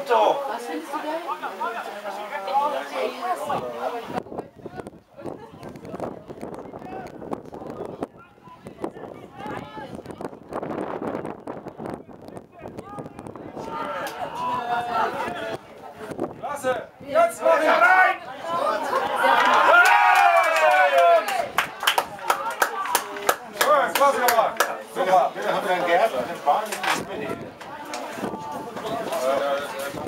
Auto! Was findest du geil? Klasse! Jetzt mach ich rein! Gut, klasse gemacht! Super! Wir haben einen Gerd und einen Bahn.